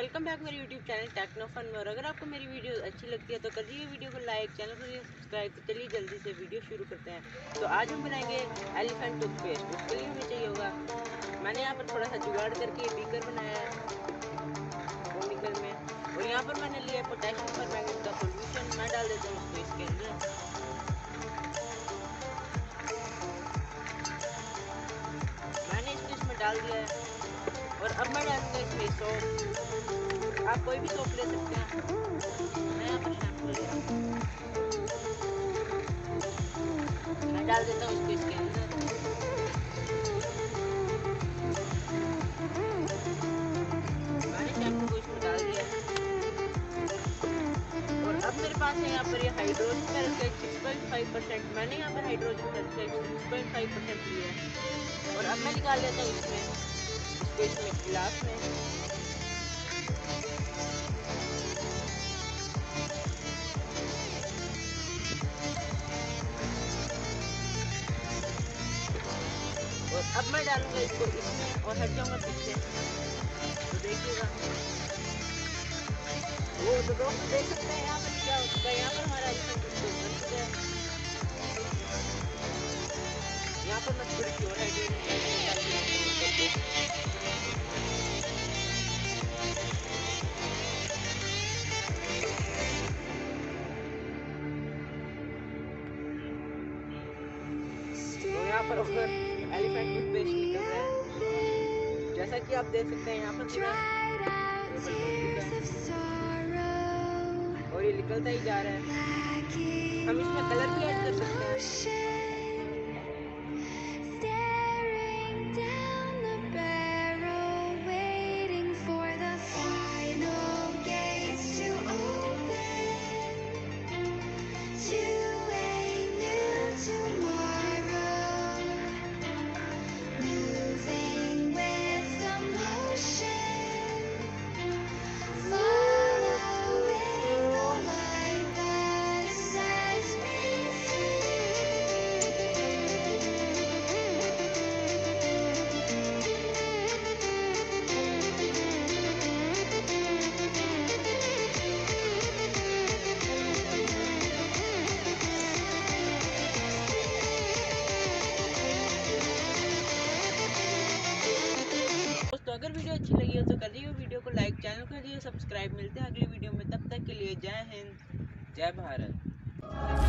Welcome back मेरे YouTube channel techno fun में। और अगर आपको मेरी वीडियो अच्छी लगती है तो कर दीजिए वीडियो को लाइक, चैनल को सब्सक्राइब। तो चलिए जल्दी से वीडियो शुरू करते हैं। तो आज हम बनाएंगे एलिफेंट टूथपेस्ट। उसके लिए हमें चाहिए होगा, मैंने यहाँ पर थोड़ा सा जुगाड़ करके बीकर बनाया है कोनिकल में, और यहाँ पर मैंने लिया पोटेशियम परमैंगनेट का सोल्यूशन। मैं डाल देता हूँ उसको इसके अंदर। मैंने इसको इसमें डाल दिया है और अब मैं डालूंगा इसमें सोप। आप कोई भी सोप ले सकते हैं, मैं यहाँ पर शैम्पू ले रहा हूँ। मैं डाल देता हूँ इसको इसके अंदर। मैंने शैम्पू को इसमें डाल दिया और अब मेरे पास है यहाँ पर ये हाइड्रोजन पेरोक्साइड 6.5%। मैंने यहाँ पर हाइड्रोजन पेरोक्साइड 6.5% लिया है और अब मैं निकाल लेता हूँ इसमें गिलास में। और अब मैं डालूंगा इसको इसमें और हट जाऊंगा पीछे। तो देखिएगा, वो तो दोस्त देख सकते हैं यहाँ पर क्या हो चुका है। यहाँ पर हमारा एलिफेंट टूथपेस्ट बन चुका है। यहाँ पर मैं थोड़ी सी और हाइड्रोजन यहाँ पर होकर एलिफेंट टूथपेस्ट निकल रहा है। जैसा कि आप देख सकते हैं यहाँ पर और ये निकलता ही जा रहा है। हम इसमें कलर भी ऐड कर सकते हैं। तो अगर वीडियो अच्छी लगी हो तो कर दीजिए वीडियो को लाइक, चैनल को कर दीजिए सब्सक्राइब। मिलते हैं अगली वीडियो में, तब तक के लिए जय हिंद, जय भारत।